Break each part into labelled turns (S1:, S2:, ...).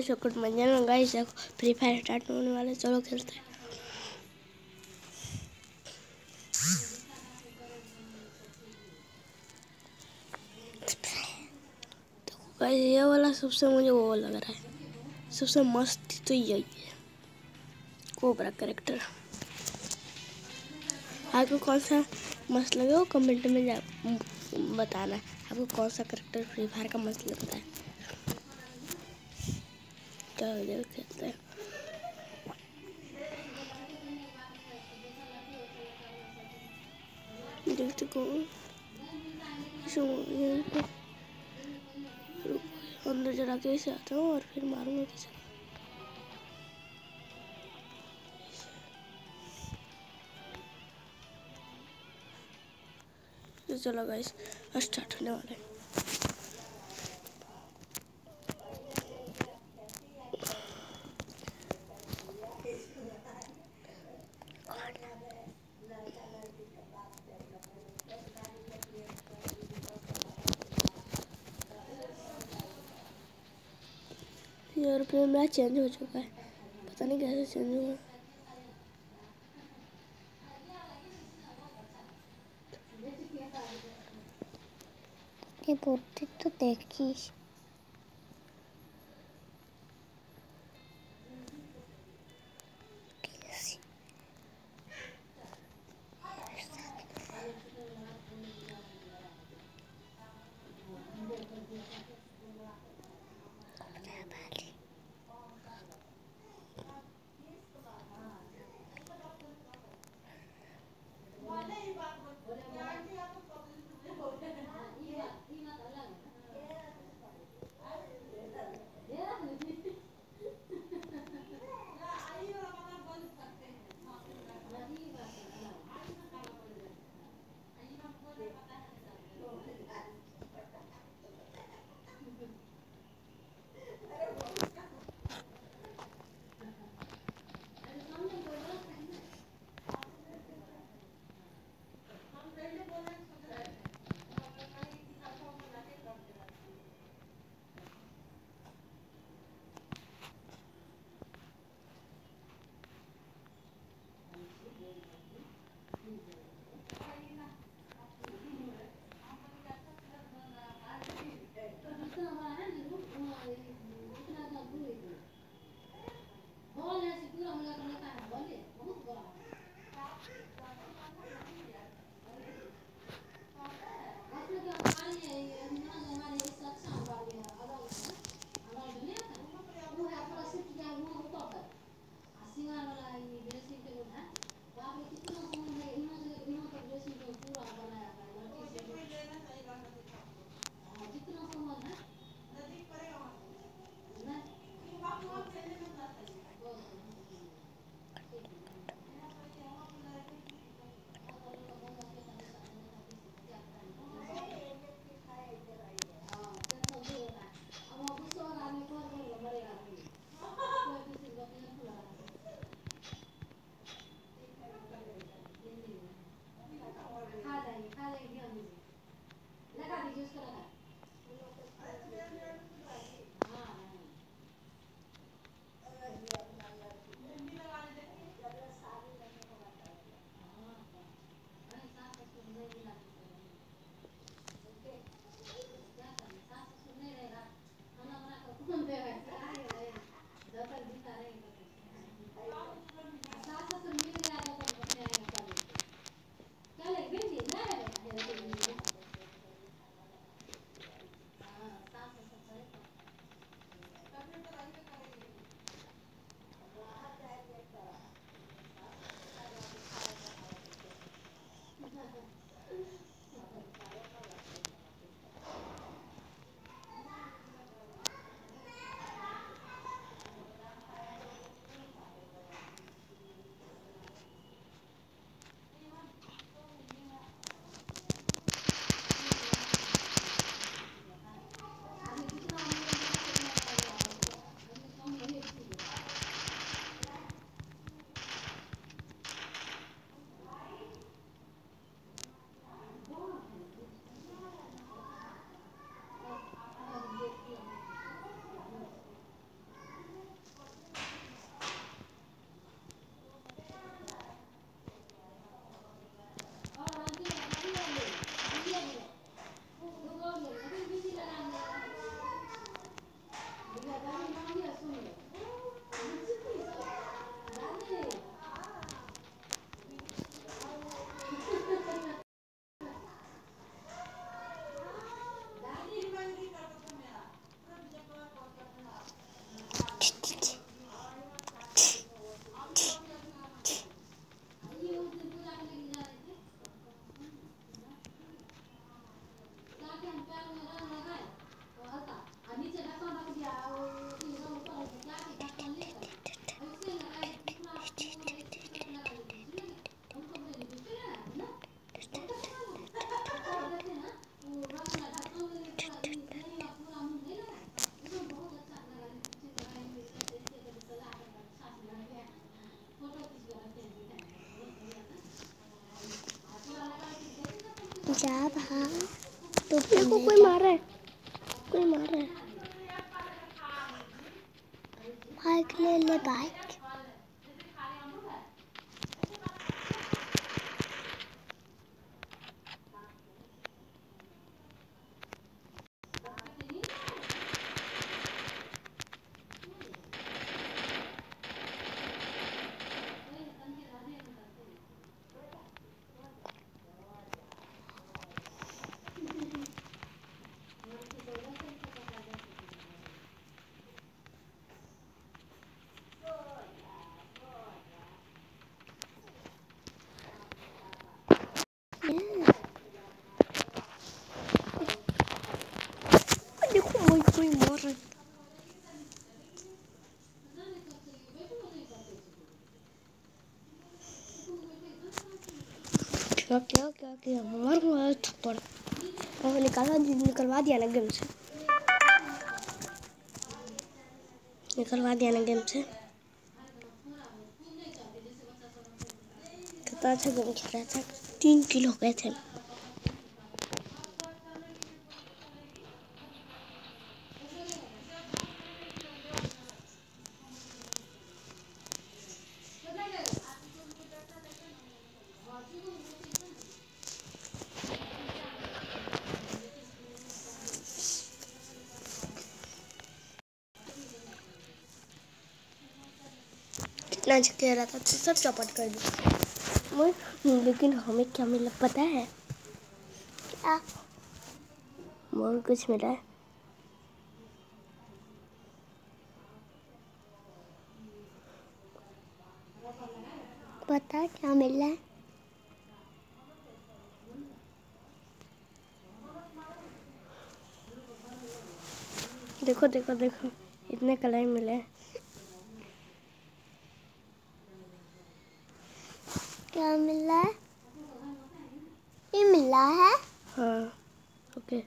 S1: Good morning guys, देखो Free Fire start होने वाला है। चलो खेलते हैं। देखो गाइस, ये वाला सबसे मुझे वो लग रहा है, सबसे मस्त तो यही है, कोबरा कैरेक्टर। आपको कौन सा मस्त लगे वो कमेंट में बताना है। आपको कौन सा कैरेक्टर फ्री फायर का मस्त लगता है। चलो खेलते हैं। देखते कौन अंदर जरा के से आता हूँ और फिर मारूंगा किसी को। तो चलो गाइस, स्टार्ट होने वाला है। यार फिर मैच चेंज हो चुका है, पता नहीं कैसे चेंज हुआ।
S2: ये बोलते तो देखी जा भाग तो
S1: देखो कोई मार रहा है, कोई मार रहा है।
S2: बाइक ले ले बाइक।
S1: देखो कोई मार रहा है। क्या क्या क्या क्या मार थप्पड़ और निकलवा दिया ना गेम से, निकलवा दिया ना गेम से। कितना अच्छा गेम खेल रहा था, 3 किल हो गए थे। कितना अच्छा खेल रहा था, तो सब चौपट कर दिया। लेकिन हमें क्या मिला पता है? बहुत कुछ मिला है।
S2: पता क्या मिला है?
S1: देखो देखो देखो, इतने कलर मिले।
S2: क्या मिला है? ये मिला है।
S1: हाँ ओके।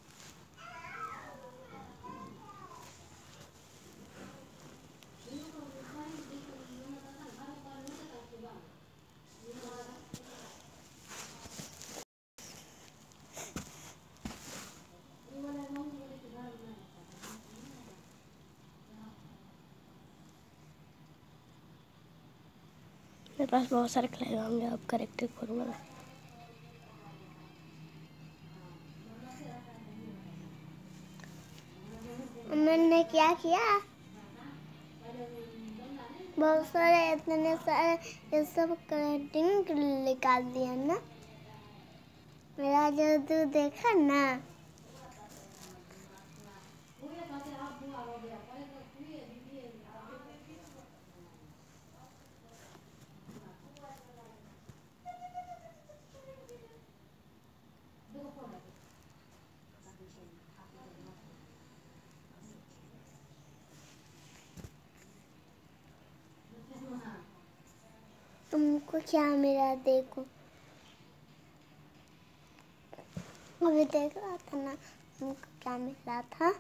S1: मेरे पास बहुत सारे कलर होंगे, अब करेक्टर खोलूंगा मैं।
S2: मैंने क्या किया? बहुत सारे इतने सारे ये सब कलरिंग निकाल दिया ना। मेरा जादू देखा ना। तुमको क्या मिला देखो। अभी देख रहा था ना, तुमको क्या मिला था।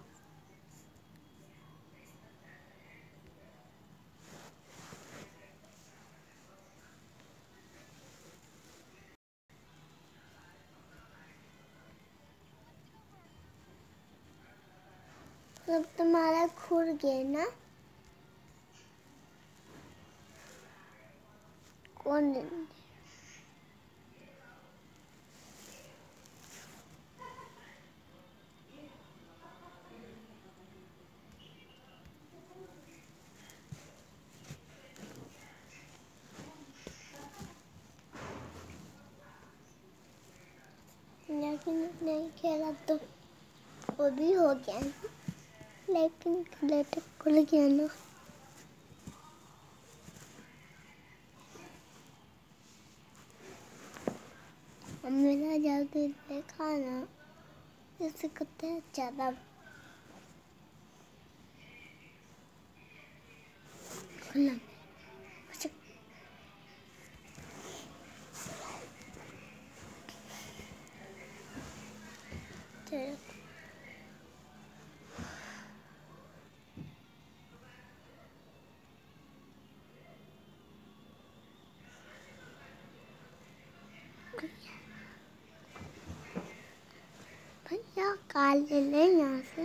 S2: सब तुम्हारा खुल गया ना। कौन? मिनट नहीं खेला तो वो भी हो गया ना, लेकिन लेटर खुल गया ना। अब मेरा जल्दी देखा ना, जैसे कितने ज़्यादा खुला भैया काल ले ले यहाँ से।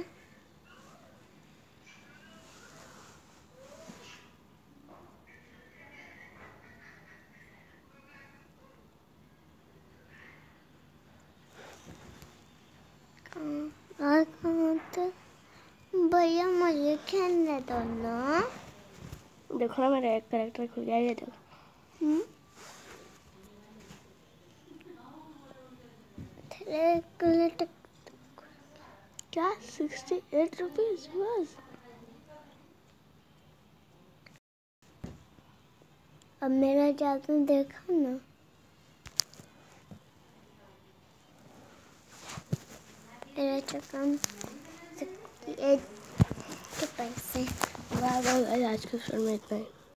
S2: और कहाँ थे भैया, मुझे खेलने दो ना।
S1: देखो ना मेरा एक कैरेक्टर खुल गया, ये देखो। क्या 68 रुपीज बस।
S2: अब मेरा जादू देखा ना, मेरा चक्कर 68 के पैसे।
S1: आज के में इतना ही।